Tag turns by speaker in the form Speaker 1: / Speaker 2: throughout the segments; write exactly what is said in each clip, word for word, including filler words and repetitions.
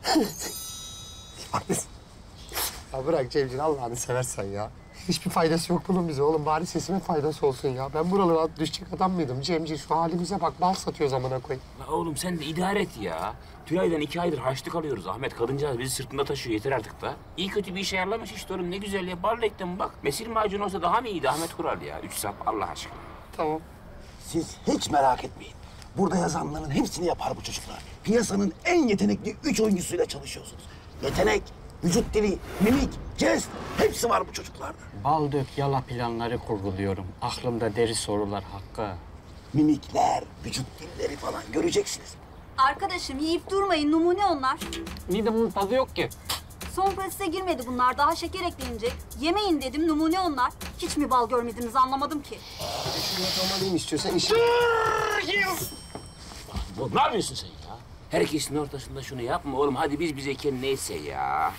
Speaker 1: Ya bırak Cemcin, Allah'ını seversen ya. Hiçbir faydası yok bunun bize oğlum. Bari sesimin faydası olsun ya. Ben buralara düşecek adam mıydım Cemcin? Şu halimize bak, bal satıyor zamana koyayım.
Speaker 2: La oğlum sen de idare et ya. Tülay'dan iki aydır harçlık alıyoruz. Ahmet kadıncağız bizi sırtında taşıyor. Yeter artık da. İyi kötü bir işe ayarlamış işte oğlum. Ne güzel ya. Bal reklamı bak. Mesil macunu olsa daha mı iyiydi Ahmet Kural ya? Üç sap Allah aşkına.
Speaker 1: Tamam.
Speaker 3: Siz hiç merak etmeyin. Burada yazanların hepsini yapar bu çocuklar. Piyasanın en yetenekli üç oyuncusuyla çalışıyorsunuz. Yetenek, vücut dili, mimik, jest hepsi var bu çocuklarda.
Speaker 4: Bal dök yala planları kurguluyorum. Aklımda deri sorular Hakkı.
Speaker 3: Mimikler, vücut dilleri falan göreceksiniz.
Speaker 5: Arkadaşım yiyip durmayın, numune onlar.
Speaker 4: Midem'in tadı yok ki.
Speaker 5: Son prosese girmedi bunlar, daha şeker eklenecek. Yemeyin dedim, numune onlar. Hiç mi bal görmediniz anlamadım ki.
Speaker 1: Şunu alayım istiyorsan işi...
Speaker 2: Bu, ne yapıyorsun sen ya? Herkesin ortasında şunu yapma oğlum. Hadi biz bizeyken neyse ya.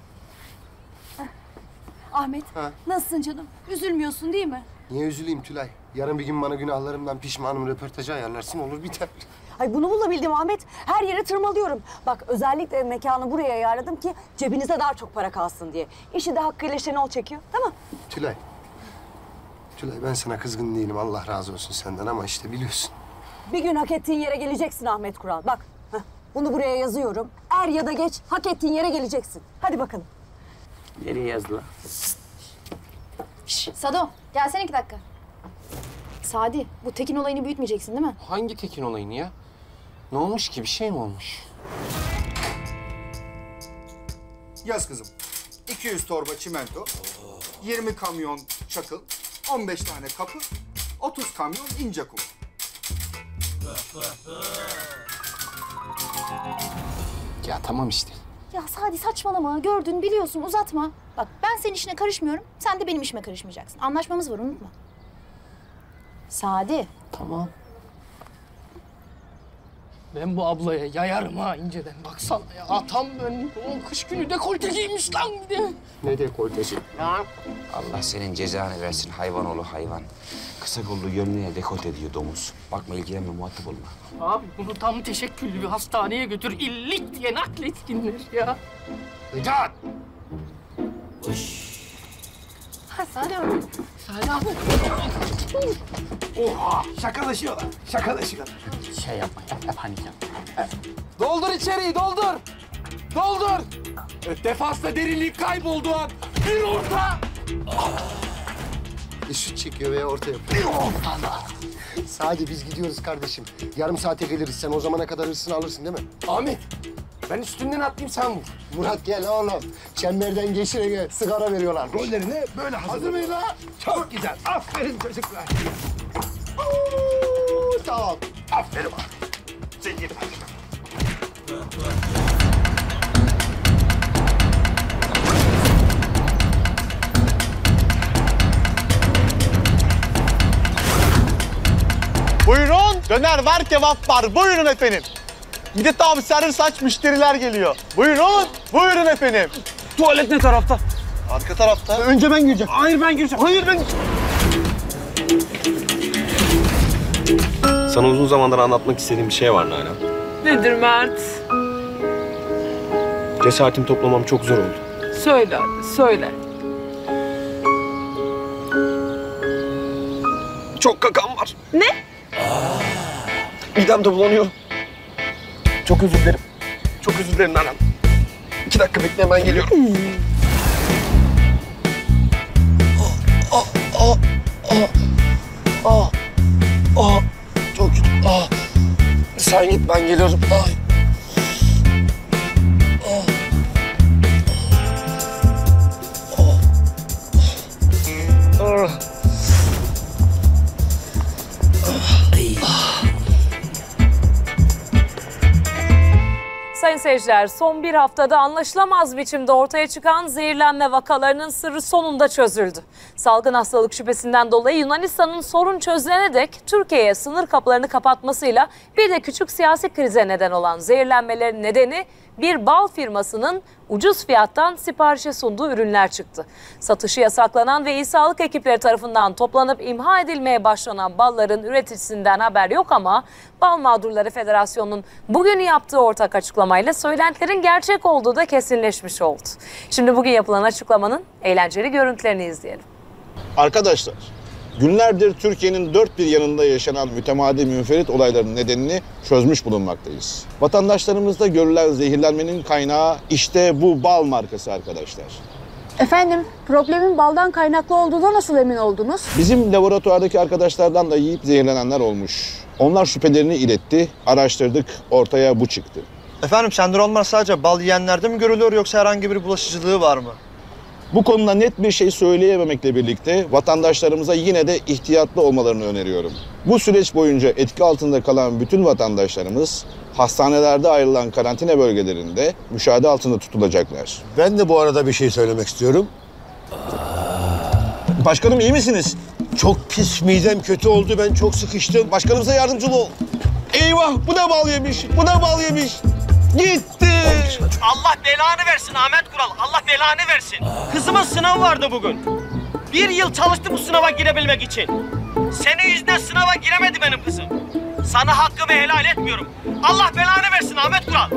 Speaker 6: Ahmet,
Speaker 1: Ha.
Speaker 6: nasılsın canım? Üzülmüyorsun değil mi?
Speaker 1: Niye üzüleyim Tülay? Yarın bir gün bana günahlarımdan pişmanım röportajı ayarlarsın, olur biter.
Speaker 7: Ay bunu bulabildim Ahmet. Her yere tırmalıyorum. Bak özellikle mekanı buraya ayarladım ki cebinize daha çok para kalsın diye. İşi de hakkıyla Şenol çekiyor. Tamam.
Speaker 1: Tülay. Tülay ben sana kızgın değilim, Allah razı olsun senden ama işte biliyorsun.
Speaker 7: Bir gün hak ettiğin yere geleceksin Ahmet Kural. Bak heh, bunu buraya yazıyorum. Er ya da geç hak ettiğin yere geleceksin. Hadi bakalım.
Speaker 2: Nereye yazdı lan?
Speaker 6: Şş, Sado, gelsene iki dakika. Sadi, bu Tekin olayını büyütmeyeceksin değil mi?
Speaker 4: Hangi Tekin olayını ya? Ne olmuş ki? Bir şey mi olmuş?
Speaker 8: Yaz kızım. iki yüz torba çimento, yirmi kamyon çakıl, on beş tane kapı, otuz kamyon ince kum.
Speaker 4: Ya tamam işte.
Speaker 6: Ya Sadi saçmalama, gördün, biliyorsun, uzatma. Bak ben senin işine karışmıyorum, sen de benim işime karışmayacaksın. Anlaşmamız var, unutma. Sadi.
Speaker 4: Tamam.
Speaker 9: Ben bu ablaya yayarım ha inceden. Baksana ya, atam ben. O kış günü dekolte giymiş lan bir de.
Speaker 1: Ne dekoltesi?
Speaker 2: Allah senin cezanı versin hayvan oğlu hayvan. Kısa kollu gömleğe dekolte diyor domuz. Bakma ilgilenme, muhatap olma.
Speaker 9: Abi bunu tam teşekküllü bir hastaneye götür. İllik diye nakletsinler ya.
Speaker 1: Vedat!
Speaker 9: Ha Sadi abi. Sadi abi.
Speaker 3: Oha! Şakalaşıyorlar, şakalaşıyorlar.
Speaker 4: Şey yapma ya, panik yapma.
Speaker 10: Doldur içeriği, doldur! Doldur! Evet, defansta derinlik kaybolduğu an bir orta!
Speaker 1: Bir şut çekiyor veya orta yapıyor. Sadi biz gidiyoruz kardeşim. Yarım saate geliriz. Sen o zamana kadar hırsını alırsın değil mi?
Speaker 10: Ahmet, ben üstünden atlayayım, sen vur.
Speaker 1: Murat gel oğlum. Çemberden geçirene sigara veriyorlar.
Speaker 3: Rollerine böyle hazır.
Speaker 1: Hazır mıyız lan?
Speaker 3: Çok güzel. Aferin çocuklar.
Speaker 1: Oo, tamam.
Speaker 3: Aferin abi. Zengin.
Speaker 10: Buyurun, döner var, kebap var. Buyurun efendim. Bir de tam servis aç, müşteriler geliyor. Buyurun, buyurun efendim. Tuvalet ne tarafta? Arka tarafta. Önce ben gireceğim. Hayır ben gireceğim. Hayır ben...
Speaker 11: Sana uzun zamandır anlatmak istediğim bir şey var Nalan.
Speaker 12: Nedir Mert?
Speaker 11: Cesaretimi toplamam çok zor oldu.
Speaker 12: Söyle hadi, söyle.
Speaker 11: Çok kakam var.
Speaker 12: Ne?
Speaker 11: Midem de bulanıyor. Çok özür dilerim. Çok özür dilerim Nalan. İki dakika bekle, hemen geliyorum.
Speaker 10: Aa, aa, aa, aa, aa. Çok kötü. Aa. Sen git, ben geliyorum. Ay. Aa. Aa. Aa.
Speaker 13: Sayın seyirciler, son bir haftada anlaşılamaz biçimde ortaya çıkan zehirlenme vakalarının sırrı sonunda çözüldü. Salgın hastalık şüphesinden dolayı Yunanistan'ın sorun çözülene dek Türkiye'ye sınır kapılarını kapatmasıyla bir de küçük siyasi krize neden olan zehirlenmelerin nedeni bir bal firmasının ucuz fiyattan siparişe sunduğu ürünler çıktı. Satışı yasaklanan ve il sağlık ekipleri tarafından toplanıp imha edilmeye başlanan balların üreticisinden haber yok ama Bal Mağdurları Federasyonu'nun bugün yaptığı ortak açıklamayla söylentilerin gerçek olduğu da kesinleşmiş oldu. Şimdi bugün yapılan açıklamanın eğlenceli görüntülerini izleyelim.
Speaker 14: Arkadaşlar, günlerdir Türkiye'nin dört bir yanında yaşanan mütemadi münferit olayların nedenini çözmüş bulunmaktayız. Vatandaşlarımızda görülen zehirlenmenin kaynağı işte bu bal markası arkadaşlar.
Speaker 15: Efendim, problemin baldan kaynaklı olduğuna nasıl emin oldunuz?
Speaker 14: Bizim laboratuvardaki arkadaşlardan da yiyip zehirlenenler olmuş. Onlar şüphelerini iletti, araştırdık, ortaya bu çıktı.
Speaker 10: Efendim sendromlar sadece bal yiyenlerde mi görülüyor yoksa herhangi bir bulaşıcılığı var mı?
Speaker 14: Bu konuda net bir şey söyleyememekle birlikte vatandaşlarımıza yine de ihtiyatlı olmalarını öneriyorum. Bu süreç boyunca etki altında kalan bütün vatandaşlarımız hastanelerde ayrılan karantina bölgelerinde müşahede altında tutulacaklar.
Speaker 16: Ben de bu arada bir şey söylemek istiyorum.
Speaker 14: Başkanım iyi misiniz?
Speaker 16: Çok pis, midem kötü oldu, ben çok sıkıştım.
Speaker 14: Başkanımıza yardımcı ol. Eyvah, bu da bal yemiş, bu da bal yemiş. Gitti.
Speaker 17: Allah belanı versin Ahmet Kural, Allah belanı versin. Kızımın sınavı vardı bugün. Bir yıl çalıştı bu sınava girebilmek için. Senin yüzünden sınava giremedi benim kızım. Sana hakkımı helal etmiyorum. Allah belanı versin Ahmet Kural.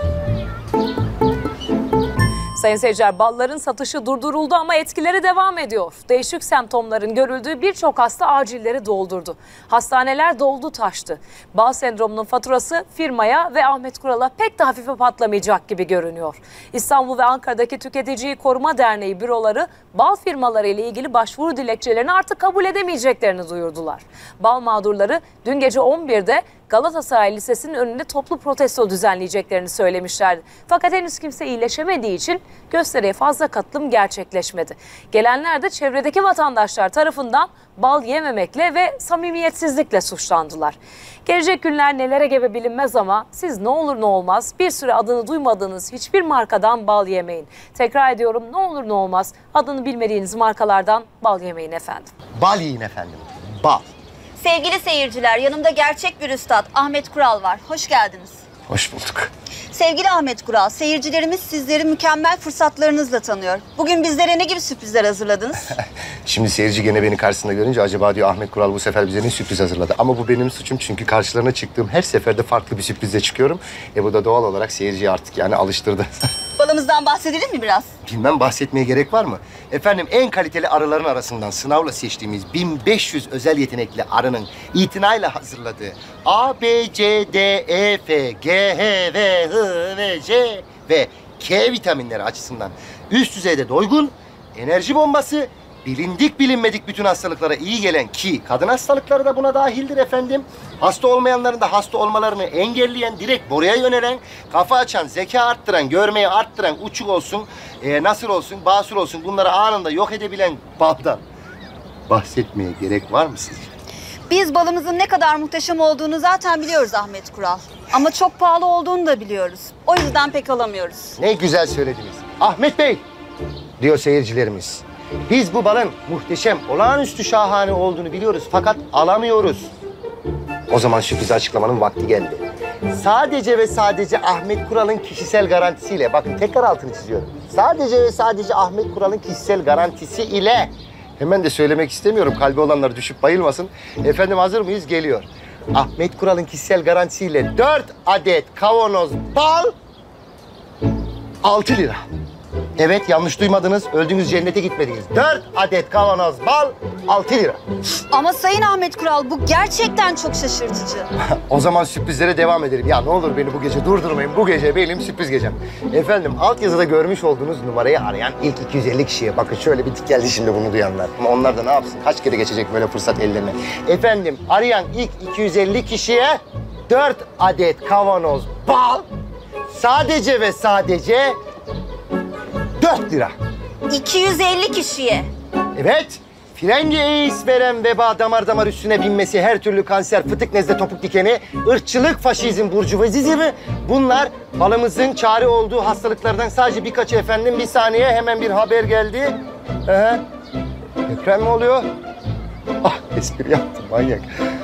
Speaker 13: Sayın seyirciler, balların satışı durduruldu ama etkileri devam ediyor. Değişik semptomların görüldüğü birçok hasta acilleri doldurdu. Hastaneler doldu taştı. Bal sendromunun faturası firmaya ve Ahmet Kural'a pek de hafife patlamayacak gibi görünüyor. İstanbul ve Ankara'daki Tüketiciyi Koruma Derneği büroları bal firmaları ile ilgili başvuru dilekçelerini artık kabul edemeyeceklerini duyurdular. Bal mağdurları dün gece on birde Galatasaray Lisesi'nin önünde toplu protesto düzenleyeceklerini söylemişlerdi. Fakat henüz kimse iyileşemediği için gösteriye fazla katılım gerçekleşmedi. Gelenler de çevredeki vatandaşlar tarafından bal yememekle ve samimiyetsizlikle suçlandılar. Gelecek günler nelere gebe bilinmez ama siz ne olur ne olmaz bir süre adını duymadığınız hiçbir markadan bal yemeyin. Tekrar ediyorum, ne olur ne olmaz adını bilmediğiniz markalardan bal yemeyin efendim.
Speaker 16: Bal yiyin efendim, bal.
Speaker 5: Sevgili seyirciler, yanımda gerçek bir üstad Ahmet Kural var. Hoş geldiniz.
Speaker 16: Hoş bulduk.
Speaker 5: Sevgili Ahmet Kural, seyircilerimiz sizleri mükemmel fırsatlarınızla tanıyor. Bugün bizlere ne gibi sürprizler hazırladınız?
Speaker 16: Şimdi seyirci gene beni karşısında görünce acaba diyor Ahmet Kural bu sefer bize ne sürpriz hazırladı? Ama bu benim suçum çünkü karşılarına çıktığım her seferde farklı bir sürprizle çıkıyorum. E bu da doğal olarak seyirciyi artık yani alıştırdı.
Speaker 5: Balımızdan bahsedelim mi biraz?
Speaker 16: Bilmem, bahsetmeye gerek var mı? Efendim en kaliteli arıların arasından sınavla seçtiğimiz bin beş yüz özel yetenekli arının itinayla hazırladığı A, B, C, D, E, F, G, H, V, H, V, C ve K vitaminleri açısından üst düzeyde doygun, enerji bombası, bilindik bilinmedik bütün hastalıklara iyi gelen ki kadın hastalıkları da buna dahildir efendim. Hasta olmayanların da hasta olmalarını engelleyen, direkt boruya yönelen, kafa açan, zeka arttıran, görmeyi arttıran, uçuk olsun, e, nasır olsun, basur olsun bunları anında yok edebilen baldan bahsetmeye gerek var mı sizce?
Speaker 5: Biz balımızın ne kadar muhteşem olduğunu zaten biliyoruz Ahmet Kural. Ama çok pahalı olduğunu da biliyoruz. O yüzden pek alamıyoruz.
Speaker 16: Ne güzel söylediniz. Ahmet Bey, diyor seyircilerimiz. Biz bu balın muhteşem, olağanüstü şahane olduğunu biliyoruz fakat alamıyoruz. O zaman sürpriz açıklamanın vakti geldi. Sadece ve sadece Ahmet Kural'ın kişisel garantisiyle, bakın tekrar altını çiziyorum. Sadece ve sadece Ahmet Kural'ın kişisel garantisi ile, hemen de söylemek istemiyorum kalbi olanlar düşüp bayılmasın. Efendim hazır mıyız? Geliyor. Ahmet Kural'ın kişisel garantisiyle dört adet kavanoz bal altı lira. Evet, yanlış duymadınız. Öldüğünüz cennete gitmediniz. Dört adet kavanoz bal, altı lira.
Speaker 5: Ama Sayın Ahmet Kural, bu gerçekten çok şaşırtıcı.
Speaker 16: O zaman sürprizlere devam edelim. Ya ne olur beni bu gece durdurmayın. Bu gece benim sürpriz gecem. Efendim, altyazıda görmüş olduğunuz numarayı arayan ilk iki yüz elli kişiye. Bakın şöyle bir tık geldi şimdi bunu duyanlar. Ama onlar da ne yapsın? Kaç kere geçecek böyle fırsat ellerine? Efendim, arayan ilk iki yüz elli kişiye dört adet kavanoz bal, sadece ve sadece dört lira.
Speaker 5: iki yüz elli kişiye.
Speaker 16: Evet. Frengi AIDS veren veba damar damar üstüne binmesi, her türlü kanser, fıtık, nezle, topuk dikeni, ırkçılık, faşizm, burjuvazizmi bunlar balımızın çare olduğu hastalıklardan sadece birkaçı efendim. Bir saniye, hemen bir haber geldi. Ee, deprem mi oluyor? Ah, espri yaptım manyak.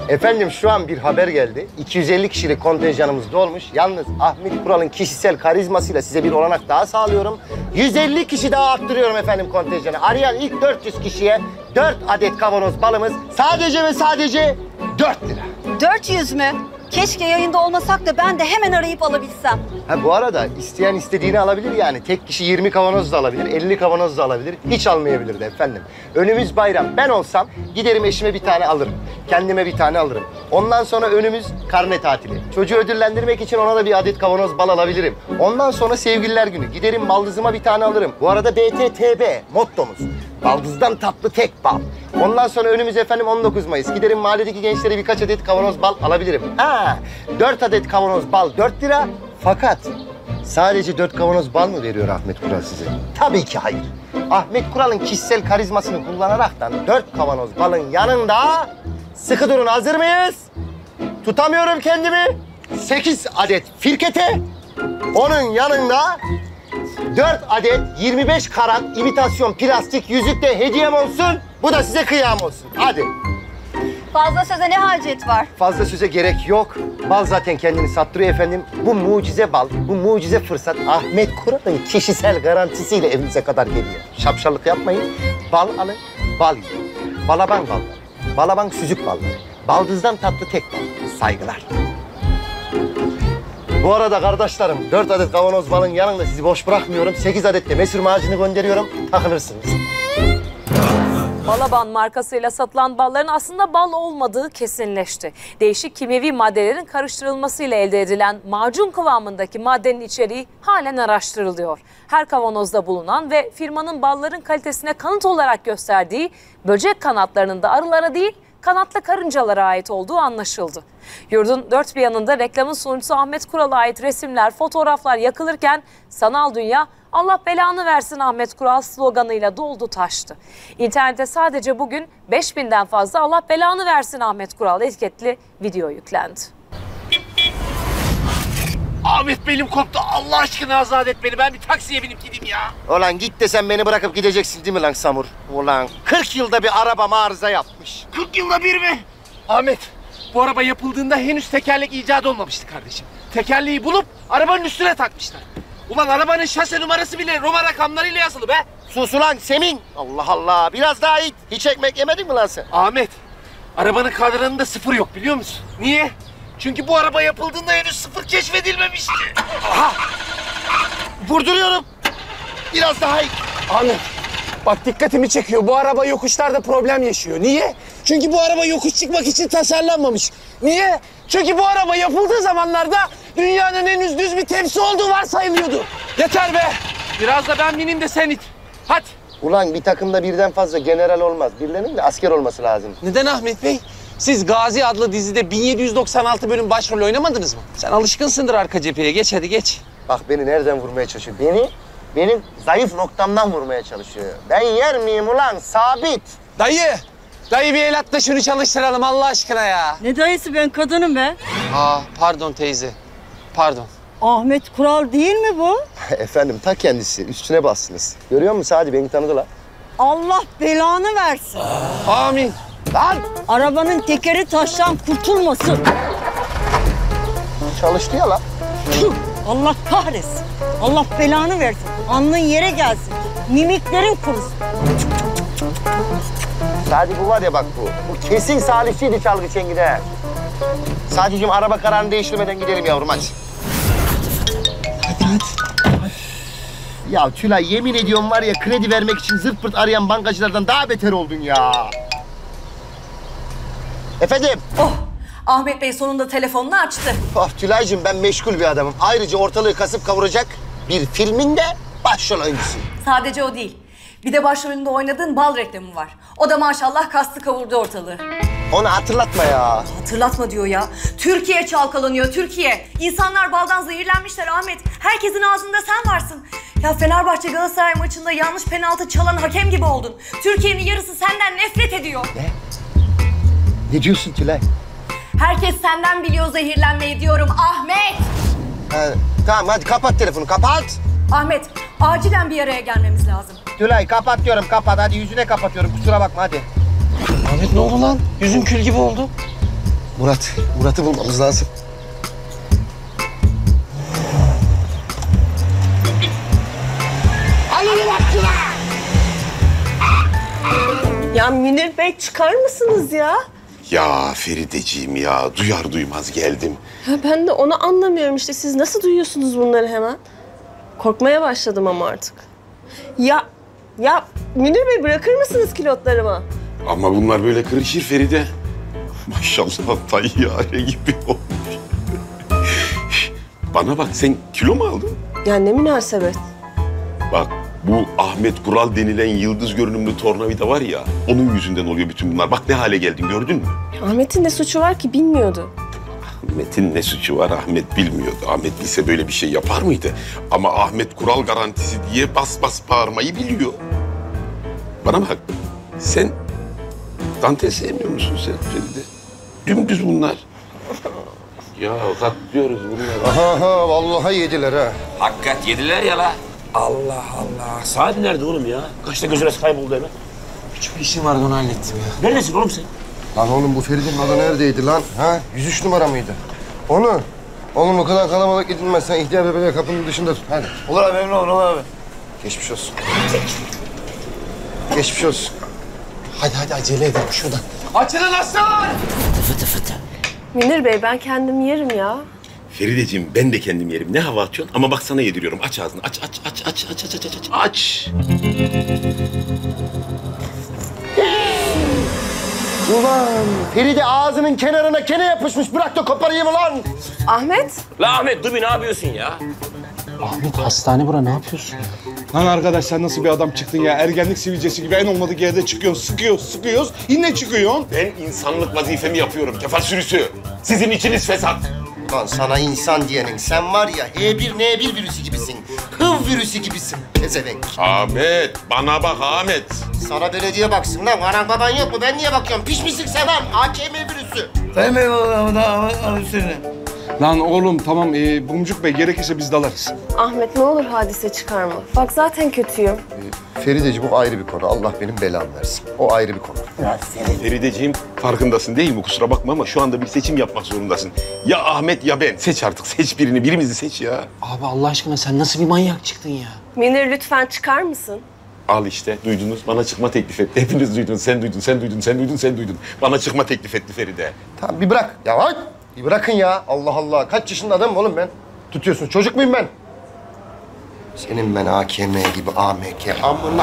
Speaker 16: Efendim şu an bir haber geldi. iki yüz elli kişilik kontenjanımız dolmuş. Yalnız Ahmet Kural'ın kişisel karizmasıyla size bir olanak daha sağlıyorum. yüz elli kişi daha arttırıyorum efendim kontenjanı. Arayan ilk dört yüz kişiye dört adet kavanoz balımız sadece ve sadece dört lira.
Speaker 5: dört yüz mü? Keşke yayında olmasak da ben de hemen arayıp alabilsem.
Speaker 16: Ha bu arada isteyen istediğini alabilir yani. Tek kişi yirmi kavanoz da alabilir, elli kavanoz da alabilir. Hiç almayabilir de efendim. Önümüz bayram. Ben olsam giderim eşime bir tane alırım. Kendime bir tane alırım. Ondan sonra önümüz karne tatili. Çocuğu ödüllendirmek için ona da bir adet kavanoz bal alabilirim. Ondan sonra sevgililer günü. Giderim baldızıma bir tane alırım. Bu arada B T T B mottomuz. Baldızdan tatlı tek bal. Ondan sonra önümüz efendim on dokuz Mayıs. Giderim mahalledeki gençlere birkaç adet kavanoz bal alabilirim. Ha, dört adet kavanoz bal dört lira. Fakat sadece dört kavanoz bal mı veriyor Ahmet Kural size? Tabii ki hayır. Ahmet Kural'ın kişisel karizmasını kullanaraktan dört kavanoz balın yanında... Sıkı durun, hazır mıyız? Tutamıyorum kendimi. sekiz adet firkete. Onun yanında dört adet yirmi beş karat imitasyon plastik yüzük de hediyem olsun. Bu da size kıyam olsun. Hadi.
Speaker 5: Fazla söze ne hacet var?
Speaker 16: Fazla söze gerek yok. Bal zaten kendini sattırıyor efendim. Bu mucize bal, bu mucize fırsat Ahmet Kural'ın kişisel garantisiyle evinize kadar geliyor. Şapşallık yapmayın. Bal alın, bal yiyin. Balaban balları, balaban süzük balları. Baldızdan tatlı tek bal. Saygılar. Bu arada kardeşlerim, dört adet kavanoz balın yanında sizi boş bırakmıyorum. Sekiz adet de mesur macunu gönderiyorum. Takılırsınız.
Speaker 13: Balaban markasıyla satılan balların aslında bal olmadığı kesinleşti. Değişik kimyevi maddelerin karıştırılmasıyla elde edilen macun kıvamındaki maddenin içeriği halen araştırılıyor. Her kavanozda bulunan ve firmanın balların kalitesine kanıt olarak gösterdiği böcek kanatlarının da arılara değil, kanatlı karıncalara ait olduğu anlaşıldı. Yurdun dört bir yanında reklamın sunucusu Ahmet Kural'a ait resimler, fotoğraflar yakılırken sanal dünya "Allah belanı versin Ahmet Kural" sloganıyla doldu taştı. İnternete sadece bugün beş binden fazla "Allah belanı versin Ahmet Kural" etiketli video yüklendi.
Speaker 10: Ahmet belim koptu. Allah aşkına azat et beni. Ben bir taksiye binip gideyim ya.
Speaker 16: Ulan git de sen beni bırakıp gideceksin değil mi lan Samur? Ulan kırk yılda bir arabam arıza yapmış.
Speaker 10: kırk yılda bir mi? Ahmet, bu araba yapıldığında henüz tekerlek icat olmamıştı kardeşim. Tekerleği bulup arabanın üstüne takmışlar. Ulan arabanın şase numarası bile Roma rakamlarıyla yazılı be.
Speaker 16: Sus ulan Semin. Allah Allah. Biraz daha it. Hiç ekmek yemedin mi lan sen?
Speaker 10: Ahmet, arabanın kadranında sıfır yok biliyor musun? Niye? Çünkü bu araba yapıldığında henüz sıfır keşfedilmemişti. Aha!
Speaker 16: Vurduruyorum. Biraz daha it.
Speaker 10: Ahmet, bak dikkatimi çekiyor. Bu araba yokuşlarda problem yaşıyor. Niye? Çünkü bu araba yokuş çıkmak için tasarlanmamış. Niye? Çünkü bu araba yapıldığı zamanlarda dünyanın henüz düz bir tepsi olduğu varsayılıyordu. Yeter be! Biraz da ben bineyim de sen it. Hadi.
Speaker 16: Ulan bir takımda birden fazla general olmaz. Birilerinin de asker olması lazım.
Speaker 10: Neden Ahmet Bey? Siz Gazi adlı dizide bin yedi yüz doksan altı bölüm başrol oynamadınız mı? Sen alışkınsındır arka cepheye. Geç hadi geç.
Speaker 16: Bak beni nereden vurmaya çalışıyor? Beni, benim zayıf noktamdan vurmaya çalışıyor. Ben yer miyim ulan? Sabit.
Speaker 10: Dayı! Dayı bir el at da şunu çalıştıralım Allah aşkına ya.
Speaker 18: Ne dayısı, ben kadınım be.
Speaker 10: Aa pardon teyze. Pardon.
Speaker 18: Ahmet Kural değil mi bu?
Speaker 16: Efendim ta kendisi. Üstüne bassınız. Görüyor musun? Hadi beni tanıdılar.
Speaker 18: Allah belanı versin.
Speaker 10: Amin.
Speaker 16: Lan!
Speaker 18: Arabanın tekeri taştan kurtulmasın.
Speaker 16: Çalıştı ya lan.
Speaker 18: Allah kahretsin. Allah belanı versin. Alnın yere gelsin. Mimiklerin kurusun.
Speaker 16: Sadi bu var ya bak bu. Bu kesin Salihçiydi çalgı çengide. Sadiciğim araba kararını değiştirmeden gidelim yavrum hadi. Hadi hadi. Ya Tülay yemin ediyorum var ya kredi vermek için zırt pırt arayan bankacılardan daha beter oldun ya. Efendim?
Speaker 19: Oh, Ahmet Bey sonunda telefonunu açtı.
Speaker 16: Oh Tülay'cığım ben meşgul bir adamım. Ayrıca ortalığı kasıp kavuracak bir filmin de başrol oyuncusuyum.
Speaker 19: Sadece o değil. Bir de başrolünde oynadığın bal reklamı var. O da maşallah kastı kavurdu ortalığı.
Speaker 16: Onu hatırlatma ya.
Speaker 19: Hatırlatma diyor ya. Türkiye çalkalanıyor, Türkiye. İnsanlar baldan zehirlenmişler Ahmet. Herkesin ağzında sen varsın. Ya Fenerbahçe Galatasaray maçında yanlış penaltı çalan hakem gibi oldun. Türkiye'nin yarısı senden nefret ediyor.
Speaker 16: Ne? Ne diyorsun Tülay?
Speaker 19: Herkes senden biliyor zehirlenmeyi diyorum Ahmet.
Speaker 16: Ha, tamam hadi kapat telefonu kapat.
Speaker 19: Ahmet acilen bir araya gelmemiz lazım.
Speaker 16: Tülay kapat diyorum kapat hadi yüzüne kapatıyorum kusura bakma hadi.
Speaker 10: Ahmet ne oldu lan? Yüzün kül gibi oldu.
Speaker 16: Murat, Murat'ı bulmamız lazım.
Speaker 20: Ya Münir Bey çıkar mısınız ya?
Speaker 21: Ya Ferideciğim ya, duyar duymaz geldim.
Speaker 20: Ya ben de onu anlamıyorum işte. Siz nasıl duyuyorsunuz bunları hemen? Korkmaya başladım ama artık. Ya, ya Münir Bey bırakır mısınız kilotlarımı?
Speaker 21: Ama bunlar böyle kırışır Feride. Maşallah tayyare gibi olmuş. Bana bak, sen kilo mu aldın?
Speaker 20: Ya ne münasebet.
Speaker 21: Bak, bu Ahmet Kural denilen yıldız görünümlü tornavida var ya, onun yüzünden oluyor bütün bunlar. Bak ne hale geldin, gördün mü?
Speaker 20: Ahmet'in ne suçu var ki bilmiyordu.
Speaker 21: Ahmet'in ne suçu var, Ahmet bilmiyordu. Ahmet bilse böyle bir şey yapar mıydı? Ama Ahmet Kural garantisi diye bas bas bağırmayı biliyor. Bana bak, sen dantel sevmiyor musun sen Feride? Dümdüz bunlar. Ya katlıyoruz bunları.
Speaker 16: Aha, aha vallahi yediler ha.
Speaker 2: Hakikat yediler ya la. Allah Allah. Saat nerede oğlum ya? Kaçta gözüne kayboldu hemen?
Speaker 16: Küçük bir işim vardı, onu hallettim ya.
Speaker 2: Neredesin oğlum sen?
Speaker 16: Lan oğlum bu Feride'nin adı neredeydi lan? Ha? yüz üç numara mıydı? Onu. Oğlum o kadar kalabalık gidilmez. Sen ihtiyar bebeği kapının dışında tut. Hadi.
Speaker 10: Olur abi, emin olur abi.
Speaker 16: Geçmiş olsun. Geçmiş olsun. Hadi hadi acele edelim şuradan.
Speaker 10: Açılın aslan!
Speaker 20: Fıtı fıtı. Münir Bey ben kendim yerim ya.
Speaker 21: Ferideciğim, ben de kendim yerim. Ne hava atıyorsun? Ama bak sana yediriyorum. Aç ağzını. Aç, aç, aç, aç, aç, aç, aç, aç. Aç.
Speaker 16: Ulan Feride ağzının kenarına kene yapışmış. Bırak da koparayım ulan.
Speaker 20: Ahmet?
Speaker 2: La Ahmet dur bir ne yapıyorsun ya?
Speaker 4: Ahmet hastane bura, ne yapıyorsun?
Speaker 10: Lan arkadaş sen nasıl bir adam çıktın ya? Ergenlik sivilcesi gibi en olmadık yerde çıkıyorsun, sıkıyoruz, sıkıyoruz. Yine çıkıyorsun.
Speaker 21: Ben insanlık vazifemi yapıyorum. Kefal sürüsü. Sizin içiniz fesat.
Speaker 16: Lan sana insan diyenin sen var ya H bir N bir virüsü gibisin. Hıv virüsü gibisin pezevenk.
Speaker 21: Ahmet, bana bak Ahmet.
Speaker 16: Sana belediye baksın lan. Anan baban yok mu? Ben niye bakıyorum? Piş misin sen lan? A K M virüsü.
Speaker 10: Sayın Bey, Lan oğlum tamam, ee, Bumcuk Bey gerekirse biz dalarız.
Speaker 20: Ahmet ne olur hadise çıkarma. Bak zaten kötüyüm.
Speaker 16: Ferideciğim o ayrı bir konu. Allah benim belamı versin. O ayrı bir konu.
Speaker 21: Ferideciğim, farkındasın değil mi? Kusura bakma ama şu anda bir seçim yapmak zorundasın. Ya Ahmet ya ben. Seç artık. Seç birini. Birimizi seç ya.
Speaker 4: Abi Allah aşkına sen nasıl bir manyak çıktın ya?
Speaker 20: Münir lütfen çıkar mısın?
Speaker 21: Al işte. Duydunuz. Bana çıkma teklif etti. Hepiniz duydunuz. Sen duydun, sen duydun, sen duydun, sen duydun. Bana çıkma teklif etti Feride.
Speaker 16: Tamam bir bırak. Ya bak. Bir bırakın ya. Allah Allah. Kaç yaşında adamım oğlum ben? Tutuyorsun. Çocuk muyum ben? Senin ben A K M gibi A M K. Amına.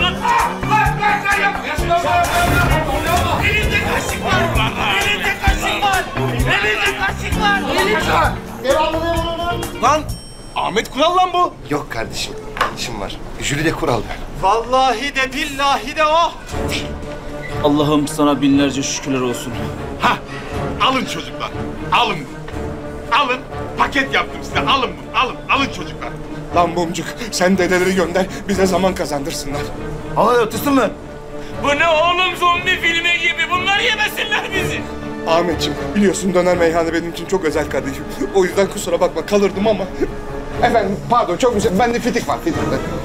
Speaker 17: Elinde kaşık var. Elinde kaşık var. Elinde kaşık var. Elinde.
Speaker 16: Devamlı ne bunun?
Speaker 10: Lan Ahmet Kural lan bu.
Speaker 16: Yok kardeşim. İşim var. Jülide Kural ben.
Speaker 17: Vallahi de billahi de o.
Speaker 22: Allah'ım sana binlerce şükürler olsun.
Speaker 21: Ha, alın çocuklar. Alın. Alın. Paket yaptım size. Alın bunu. Alın. Alın çocuklar.
Speaker 10: Lan Bumcuk sen dedeleri gönder, bize zaman kazandırsınlar.
Speaker 22: Hava ötüsün mü?
Speaker 17: Bu ne oğlum, zombi filmi gibi. Bunlar yemesinler bizi.
Speaker 10: Ahmetciğim biliyorsun döner meyhane benim için çok özel kardeşim. O yüzden kusura bakma kalırdım ama. Efendim pardon çok güzel. Bende fitik var fitik.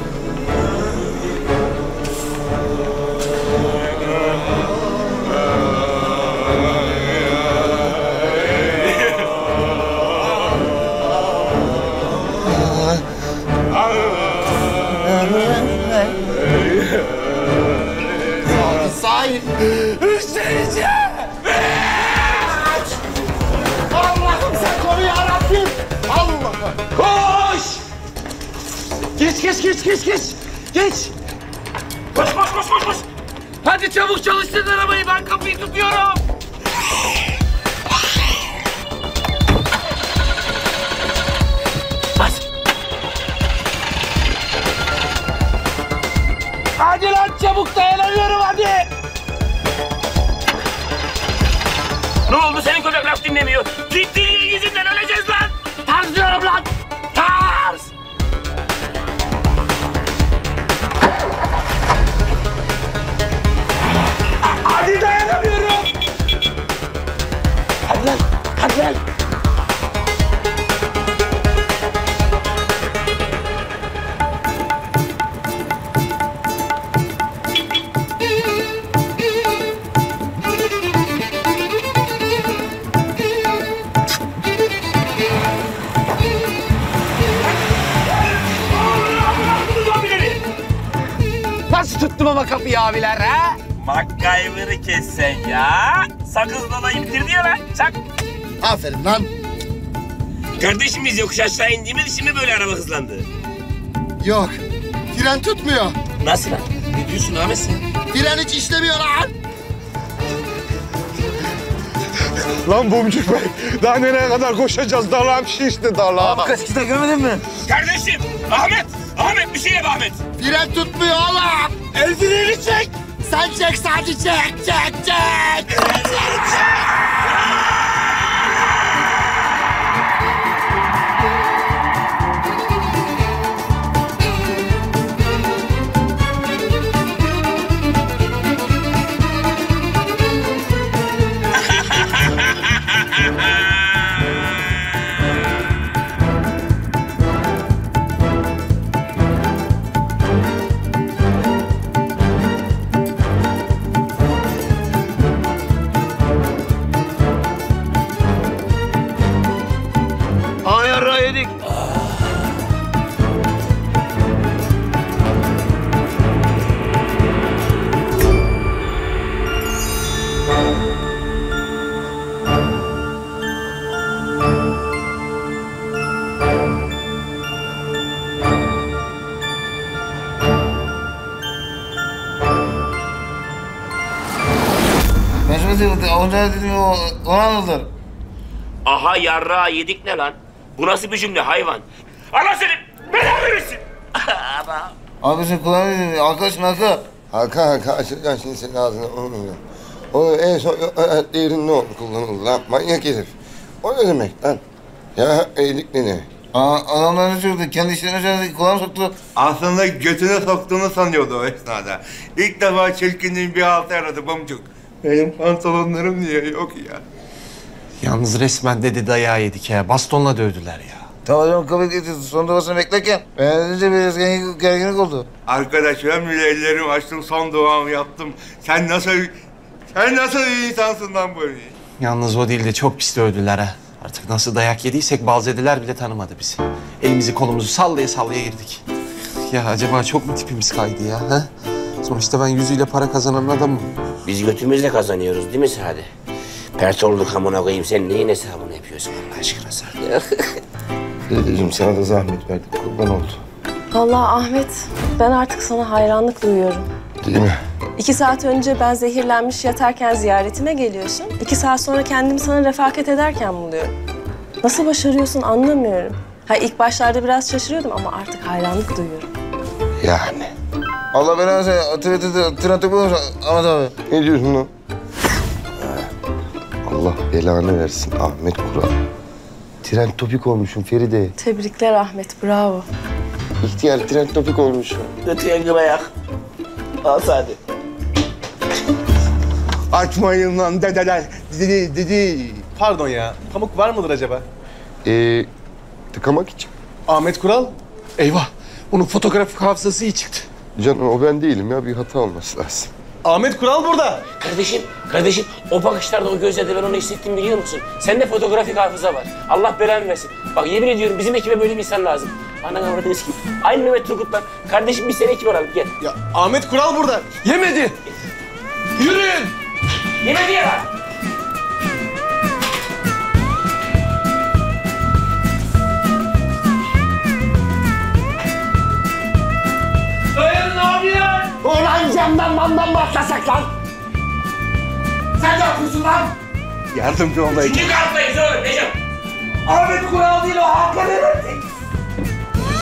Speaker 16: Sahip.
Speaker 17: Üstleneceğim.
Speaker 16: Allah'ım sen koru yarabbim. Allah'ım.
Speaker 17: Koş. Geç geç geç geç geç. Geç. Koş koş koş koş koş. Hadi çabuk çalıştır arabayı, ben kapıyı tutuyorum. Bas. Hadi lan çabuk, dayanamıyorum hadi. Ne oldu, senin köpek laf dinlemiyor. Gittiğin yüzünden öleceğiz lan. Tarz diyorum lan. Tarz. Hadi dayanamıyorum. Hadi lan, hadi lan.
Speaker 10: nasıl tuttum ama kapıyı abiler ha?
Speaker 2: MacGyver'ı kes sen ya. Sakız dolayı bitirdi ya lan. Çak.
Speaker 3: Aferin lan.
Speaker 2: Kardeşim biz yokuş aşağı indiğimiz için mi böyle araba hızlandı?
Speaker 3: Yok. Fren tutmuyor.
Speaker 2: Nasıl lan? Ne diyorsun Ahmet sen?
Speaker 3: Fren hiç işlemiyor lan.
Speaker 10: Lan Bumcuk Bey, daha nereye kadar koşacağız? Darlağım şişti darlağım.
Speaker 3: Abi kaç kişi görmedin mi?
Speaker 2: Kardeşim, Ahmet! Ahmet bir şey yap Ahmet!
Speaker 3: Fren tutmuyor oğlum. El freni çek. Sen çek sadece çek, çek, çek. Çek, çek.
Speaker 17: Ayarra yedik.
Speaker 16: Onca dedim o Orhanlıdır.
Speaker 2: Aha yarrağı yedik ne lan? Bu nasıl bir cümle hayvan? Allah senin belanı verirsin.
Speaker 16: Abi sen kulağını arkadaşın Hakkı.
Speaker 7: Hakan Hakan açıkçası şimdi senin ağzına onu O en son değerin ne oldu kullanıldı lan manyak herif. O ne demek lan? Ya iyilik ne demek?
Speaker 16: Aa, adamlar ne söyledi? Kendi işlerine söyledi, kulağını soktu.
Speaker 8: Aslında götüne soktuğunu sanıyordu o esnada. İlk defa çirkinliğin bir altı aradı Bumcuk. Benim pantolonlarım niye yok ya?
Speaker 23: Yalnız resmen dedi dayağı yedik ya. Bastonla dövdüler ya.
Speaker 16: Tamam canım kabul ediyorsun. Son duasını beklerken beğenince biraz gerginlik oldu.
Speaker 8: Arkadaş ben bile ellerimi açtım, son duamı yaptım. Sen nasıl, sen nasıl bir insansın lan böyle?
Speaker 23: Yalnız o değil de çok pis dövdüler ha. Artık nasıl dayak yediysek balzediler bile tanımadı bizi. Elimizi kolumuzu sallaya sallaya girdik. Ya acaba çok mu tipimiz kaydı ya? Ha? Sonuçta ben yüzüyle para kazanan adamım.
Speaker 2: Biz götümüzle kazanıyoruz değil mi Sade? Pert olduk amına koyayım. Sen neyin hesabını yapıyorsun Allah aşkına Sade?
Speaker 7: Dedeciğim sana da zahmet verdik. Kurban oldu.
Speaker 20: Vallahi Ahmet, ben artık sana hayranlık duyuyorum.
Speaker 7: Değil mi?
Speaker 20: İki saat önce ben zehirlenmiş yatarken ziyaretime geliyorsun. İki saat sonra kendimi sana refakat ederken buluyorum. Nasıl başarıyorsun anlamıyorum. Ha ilk başlarda biraz şaşırıyordum ama artık hayranlık duyuyorum.
Speaker 7: Yani.
Speaker 16: Allah belanı sen Twitter'da tren topu olmuş Ahmet abi.
Speaker 7: Ne diyorsun lan? Allah belanı versin Ahmet Kural. Tren topik olmuşum Feride.
Speaker 20: Tebrikler Ahmet, bravo.
Speaker 7: İhtiyar tren topik olmuşum.
Speaker 2: Ötüye gılayak. Al Sade.
Speaker 8: Açmayın lan dedeler. Dedi, dedi.
Speaker 10: Pardon ya, pamuk var mıdır acaba?
Speaker 7: Ee, tıkamak için.
Speaker 10: Ahmet Kural.
Speaker 23: Eyvah, bunun fotoğrafik hafızası iyi çıktı.
Speaker 7: Canım o ben değilim ya, bir hata olması lazım.
Speaker 10: Ahmet Kural burada.
Speaker 2: Kardeşim, kardeşim o bakışlarda, o gözlerde ben onu hissettim biliyor musun? Sende fotoğrafik hafıza var. Allah belanı versin. Bak yemin ediyorum bizim ekibe böyle bir insan lazım. Ana kavradınız ki. Aynı Mehmet Turgut'tan. Kardeşim biz seni ekip alalım gel.
Speaker 10: Ya Ahmet Kural burada. Yemedi. Yürüyün.
Speaker 2: Yemedi ya.
Speaker 17: Dayanın abiler.
Speaker 3: Ulan camdan mandan mı atlasak lan? Sen ne yapıyorsun lan?
Speaker 8: Yardımcı olayım.
Speaker 2: Çünkü atlayız oğlum Necip.
Speaker 17: Ahmet Kural değil o Hakan Mehmet.